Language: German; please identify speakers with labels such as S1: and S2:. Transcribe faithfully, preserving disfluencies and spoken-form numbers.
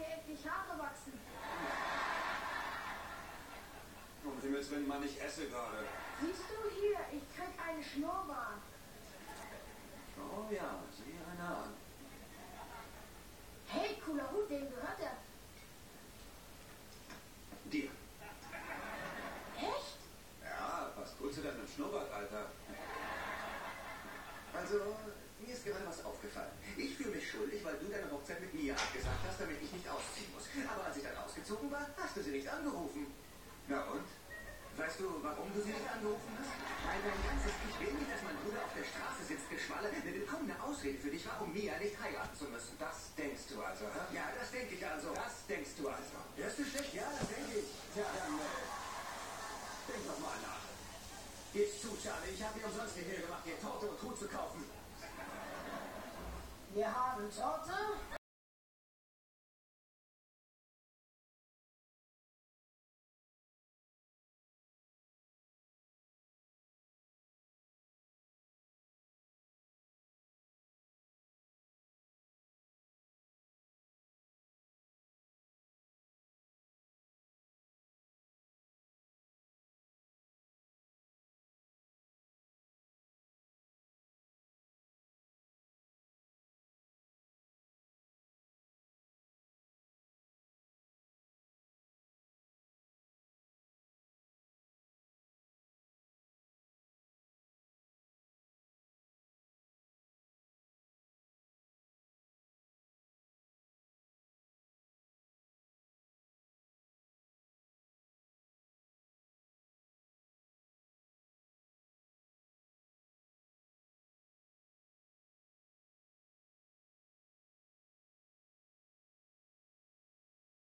S1: mir endlich Haare wachsen.
S2: Um Himmels Willen, Mann, ich esse gerade.
S1: Siehst du hier, ich krieg einen Schnurrbart.
S2: Oh ja, sieh einer an.
S1: Hey, cooler Hut, dem gehört er.
S2: Dir.
S1: Echt?
S2: Ja, passt gut zu deinem Schnurrbart, Alter.
S3: Also, mir ist gerade was aufgefallen. Ich fühle mich schuldig, weil du deine Hochzeit mit Mia abgesagt hast, damit ich nicht ausziehen muss. Aber als ich dann ausgezogen war, hast du sie nicht angerufen. Na und? Weißt du, warum du sie nicht angerufen hast? Weil dein ganzes Ich will nicht, dass mein Bruder auf der Straße sitzt, Geschwalle, eine willkommene Ausrede für dich war, um Mia nicht heiraten zu müssen.
S2: Das denkst du also, hä?
S3: Ja, das denke ich also.
S2: Das denkst du also.
S3: Hörst du schlecht? Ja, das denke ich.
S2: Tja, dann, äh, denk doch mal nach. Gib's zu, Charlie, ich habe mir umsonst hierher gemacht, dir Torte und Hut zu kaufen.
S1: Wir haben Torte.